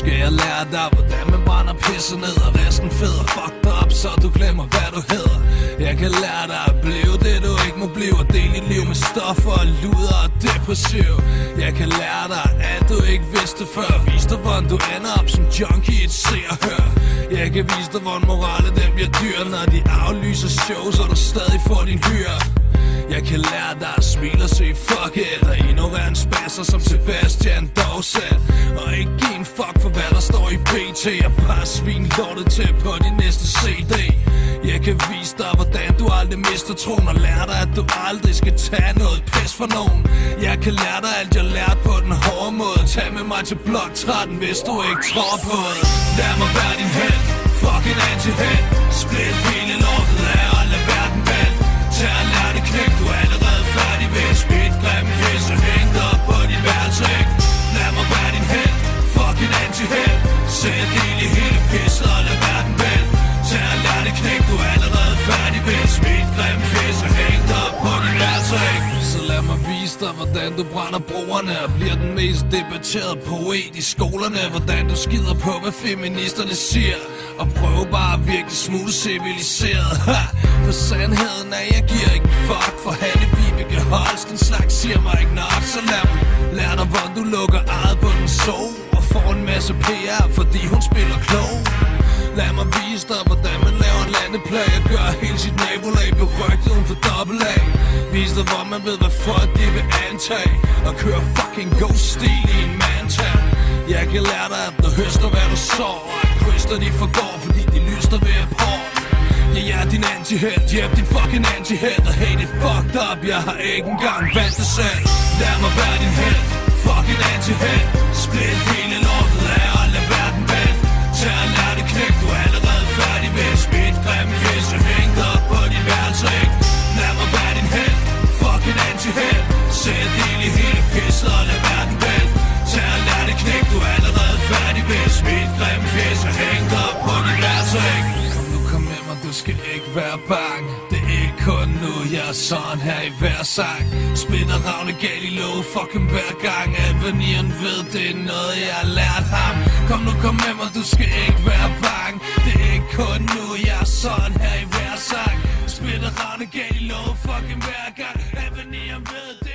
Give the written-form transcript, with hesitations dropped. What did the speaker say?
skal jeg lære dig, hvordan man brænder pisse ned, og resten feder fucked up, så du glemmer hvad du hedder. Jeg kan lære dig at blive det du ikke må blive, og dele dit liv med stoffer og luder og depressiv. Jeg kan lære dig at du ikke vidste før, vise dig hvordan du ender op som junkie i et se og hør. Jeg kan vise dig hvordan morale den bliver dyr, når de aflyser shows og du stadig får din hyre. Jeg kan lære dig at smile og se fuck it, og ignorere en spasser som Sebastian Dorset, og ikke give en fuck for hvad der står i BT, og bare svin lortet til på din næste CD. Jeg kan vise dig hvordan du aldrig mister troen, og lære dig at du aldrig skal tage noget pis for nogen. Jeg kan lære dig alt jeg lærte på den hårde måde, tag med mig til blok 13 hvis du ikke tror på det. Lad mig være din helt, fucking anti-helt, split hele lortet af og lad verden vælte. Tag og lær det knæk, du er allerede færdig ved smidt grimme pisse hængt op på dit værelsæg. Lad mig være din helt, fucking anti-helt, sæt hele pisset og lad verden vælte. Tag og lær det knæk, du er allerede færdig ved smidt grimme pisse hængt op på dit værelsæg. Så lad mig vise dig hvordan du brænder broerne og bliver den mest debatterede poet i skolerne. Hvordan du skider på hvad feministerne siger, og prøv bare at virke smule civiliseret. For sandheden er jeg giver ikke fuck, for Hanne Vibeke Holst den slags siger mig ikke nok. Så lær dig hvordan du lukker eget på den så, og får en masse PR fordi hun spiller klog. Lad mig vise dig hvordan man laver en landeplag og gør hele sit nabolag berygtet uden for AA. Vis dig hvor man ved hvad folk de vil antage, og køre fucking ghost-stil i en manta. Jeg kan lære dig at du høster hvad du sår, og at kryster de forgår fordi de lyster ved at på. Jeg er din anti-helt, jep din fucking anti-helt, og hey det fucked up, jeg har ikke engang valgt det selv. Lad mig være din helt, fucking anti-helt, split hele lortet af og lad verden vælte. Tag og lær det knæk, du er allerede færdig ved smidt grimme pisse hængt op på dit værelsæg. Lad mig være din helt, fucking anti-helt, sæt hele pisset og lad verden vælte. Tag og lær det knæk, du er allerede færdig ved smidt grimme pisse hængt op på dit værelsæg. Kom med mig, du skal ikke være bange. Det er ikke kun nu, jeg er sådan her i hver sang. Splitter ravne gal i låge fucking hver gang. Aveniren ved, det er noget jeg har lært ham. Kom med mig, du skal ikke være bange. Det er ikke kun nu, jeg er sådan her i hver sang. Splitter ravne gal i låge fucking hver gang. Aveniren ved,